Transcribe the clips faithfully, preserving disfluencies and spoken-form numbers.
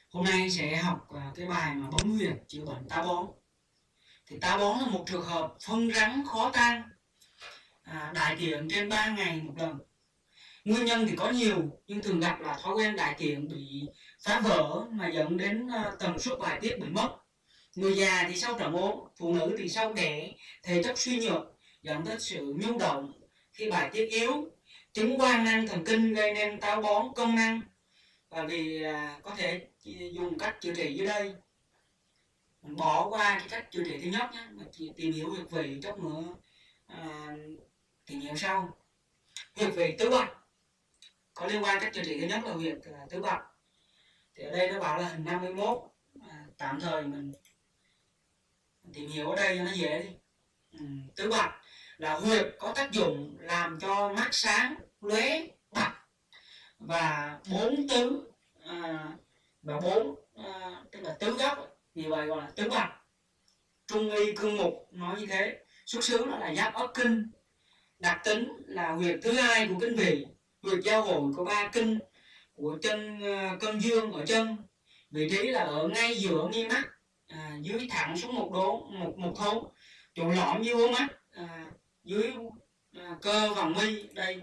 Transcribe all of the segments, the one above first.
Hôm nay sẽ học à, cái bài mà bấm huyệt chữa bệnh táo bón. Thì táo bón là một trường hợp phân rắn khó tan, à, đại tiện trên ba ngày một lần. Nguyên nhân thì có nhiều, nhưng thường gặp là thói quen đại tiện bị phá vỡ mà dẫn đến à, tần suất bài tiết bị mất. Người già thì sau trận ốm, phụ nữ thì sau đẻ, thể chất suy nhược dẫn đến sự nhu động khi bài tiết yếu, chứng quan năng thần kinh gây nên táo bón công năng. Và vì à, có thể dùng cách chữa trị dưới đây, mình bỏ qua cái cách chữa trị thứ nhất nhé, mà chỉ tìm hiểu huyệt vị chút nữa à, tìm hiểu sau. Huyệt vị tứ bạch có liên quan cách chữa trị thứ nhất là huyệt à, tứ bạch. Thì ở đây nó bảo là hình năm mươi mốt, à, tạm thời mình, mình tìm hiểu ở đây cho nó dễ đi. Ừ, tứ bạch là huyệt có tác dụng làm cho mắt sáng lóe bạch, và bốn tứ à, và bốn à, tức là tứ góc, vì vậy gọi là tứ bạch. Trung y cương mục nói như thế. Xuất xứ nó là giáp ốc kinh. Đặc tính là huyệt thứ hai của kinh vị, huyệt giao hội của ba kinh của chân uh, cân dương ở chân. Vị trí là ở ngay giữa mi mắt, à, dưới thẳng xuống một đố một một thốn, chỗ lõm dưới hố mắt, à, dưới à, cơ vòng mi đây,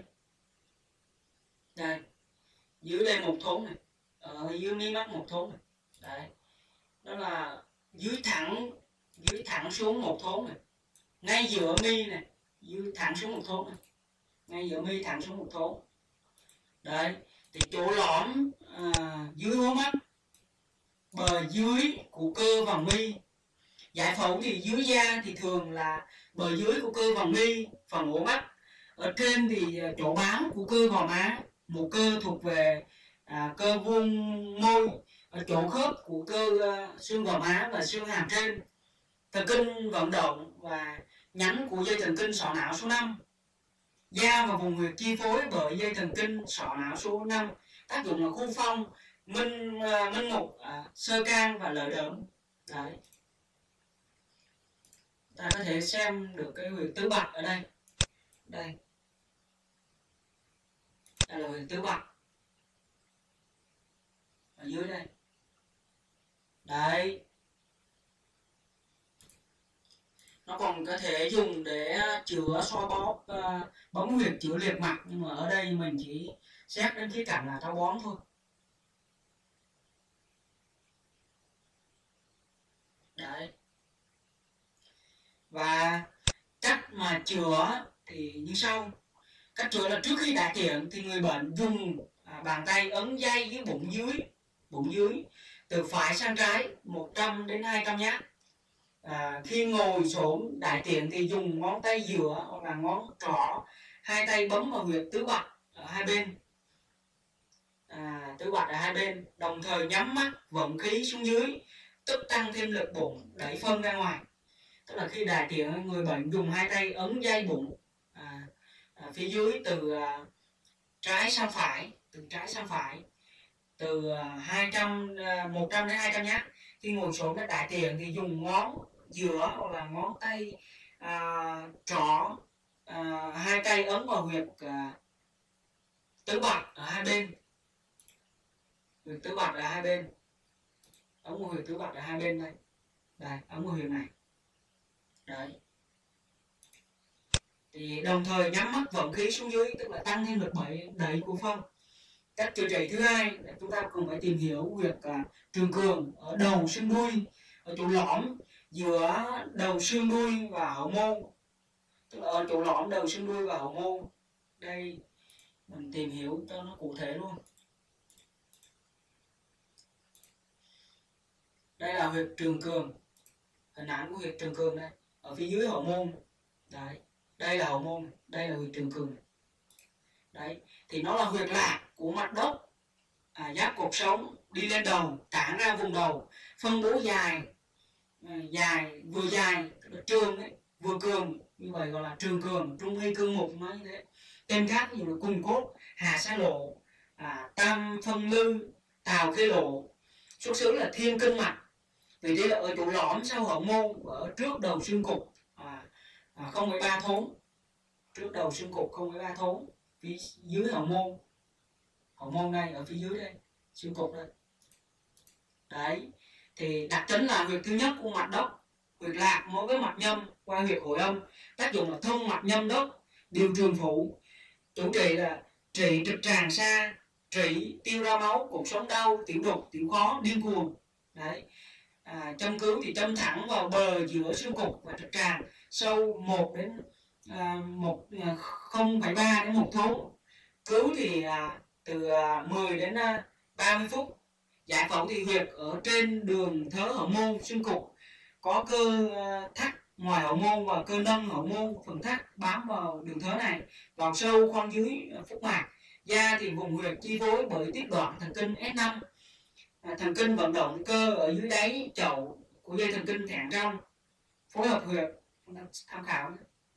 đây dưới đây một thốn này, ở dưới mi mắt một thốn này, đấy, đó là dưới thẳng dưới thẳng xuống một thốn này, ngay giữa mi này, dưới thẳng xuống một thốn này, ngay giữa mi thẳng xuống một thốn, đấy. Thì chỗ lõm à, dưới hố mắt, bờ dưới của cơ vòng mi. Giải phẫu thì dưới da thì thường là bờ dưới của cơ vòng mi, phần ổ mắt. Ở trên thì chỗ bám của cơ gò má, một cơ thuộc về à, cơ vuông môi, ở chỗ khớp của cơ uh, xương gò má và xương hàm trên. Thần kinh vận động và nhánh của dây thần kinh sọ não số năm. Da và vùng huyệt chi phối bởi dây thần kinh sọ não số năm. Tác dụng là khu phong, minh uh, minh mục, à, sơ can và lợi đỡm. Đấy. Ta có thể xem được cái huyệt tứ bạch ở đây. Đây. Đây là huyệt tứ bạch. Ở dưới đây. Đấy. Nó còn có thể dùng để chữa xoa bóp, uh, bấm huyệt chữa liệt mặt, nhưng mà ở đây mình chỉ xét đến khía cạnh là táo bón thôi. Đấy. Và cách mà chữa thì như sau. Cách chữa là trước khi đại tiện thì người bệnh dùng à, bàn tay ấn dây dưới bụng dưới, bụng dưới từ phải sang trái một trăm đến hai trăm nhát. À, khi ngồi xổm đại tiện thì dùng ngón tay giữa hoặc là ngón trỏ, hai tay bấm vào huyệt tứ bạch ở hai bên, à, tứ bạch ở hai bên, đồng thời nhắm mắt vận khí xuống dưới, tức tăng thêm lực bụng đẩy phân ra ngoài. Tức là khi đại tiện, người bệnh dùng hai tay ấn dây bụng à, à, phía dưới từ à, trái sang phải, từ trái sang phải, từ à, hai trăm, à, một trăm đến hai trăm nhát. Khi ngồi xuống để đại tiện thì dùng ngón giữa hoặc là ngón tay à, trỏ, à, hai tay ấn vào huyệt à, tứ bạch ở hai bên, huyệt tứ bạch ở hai bên, ấn vào huyệt tứ bạch ở hai bên đây, đây, ấn vào huyệt này, đấy. Thì đồng thời nhắm mắt vận khí xuống dưới, tức là tăng thêm lực đẩy đẩy của phân. Cách chữa trị thứ hai là chúng ta cùng phải tìm hiểu huyệt à, trường cường ở đầu xương đuôi, ở chỗ lõm giữa đầu xương đuôi và hậu môn, tức là ở chỗ lõm đầu xương đuôi và hậu môn. Đây mình tìm hiểu cho nó cụ thể luôn. Đây là huyệt trường cường, hình ảnh của huyệt trường cường đây, ở phía dưới hậu môn. Đấy, đây là hậu môn, đây là huyệt trường cường. Đấy, thì nó là huyệt lạc của mặt đốc, à, giáp cột sống đi lên đầu, tản ra vùng đầu, phân bố dài, à, dài vừa dài, trường đấy, vừa cường, như vậy gọi là trường cường. Trung y cương mục nói như thế. Tên khác ví dụ là cung cốt, hà sa lộ, à, tam phân lư, tào khê lộ. Xuất xứ là thiên kinh mạch, vị trí là ở chỗ lõm sau hậu môn, ở trước đầu xương cục, à, à, không phẩy ba thốn, trước đầu xương cục không phẩy ba thốn, phía dưới hậu môn, hậu môn đây, ở phía dưới đây, xương cục đây. Đấy, thì đặc tính là huyệt thứ nhất của mặt đốc, huyệt lạc nối với mạch nhâm qua huyệt hội âm, tác dụng là thông mạch nhâm đốc, điều trường phụ, chủ trị là trị trực tràng xa, trị tiêu ra máu, cột sống đau, tiểu đục, tiểu khó, điên cuồng. Đấy, à, châm cứu thì châm thẳng vào bờ giữa xương cục và trực tràng, sâu một đến à, một à, không phẩy ba đến một thốn. Cứu thì à, từ à, mười đến à, ba mươi phút. Giải phẫu thì huyệt ở trên đường thớ hậu môn xương cục, có cơ à, thắt ngoài hậu môn và cơ nâng hậu môn, phần thắt bám vào đường thớ này, vào sâu khoang dưới à, phúc mạc. Da thì vùng huyệt chi phối bởi tiết đoạn thần kinh S năm, à, thần kinh vận động cơ ở dưới đáy chậu của dây thần kinh thẹn trong, phối hợp huyệt, tham khảo.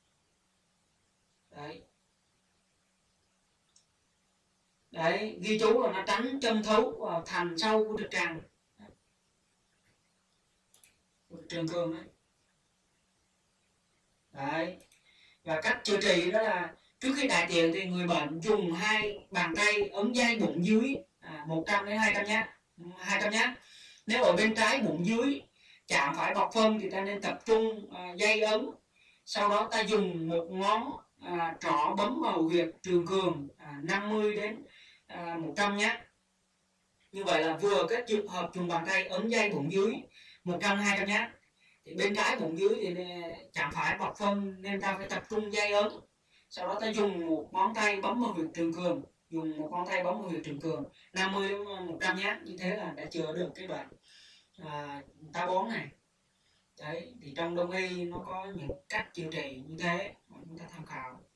Đấy, đấy, ghi chú là nó tránh châm thấu vào thành sâu của trực tràng, trường cường đấy. Đấy, và cách chữa trị đó là trước khi đại tiện thì người bệnh dùng hai bàn tay ấn dây bụng dưới à, một trăm đến hai trăm nhát, hai trăm nhát. Nếu ở bên trái bụng dưới chạm phải bọc phân thì ta nên tập trung à, dây ấn, sau đó ta dùng một ngón à, trỏ bấm vào huyệt trường cường à, năm mươi đến à, một trăm nhát. Như vậy là vừa cái trường hợp dùng bàn tay ấn dây bụng dưới một trăm đến hai trăm nhát. Thì bên trái bụng dưới thì chạm phải bọc phân nên ta phải tập trung dây ấn, sau đó ta dùng một ngón tay bấm vào huyệt trường cường, dùng một ngón tay bấm vào huyệt trường cường năm mươi đến một trăm nhát. Như thế là đã chữa được cái bệnh à, táo bón này. Đấy, thì trong đông y nó có những cách chữa trị như thế mà chúng ta tham khảo.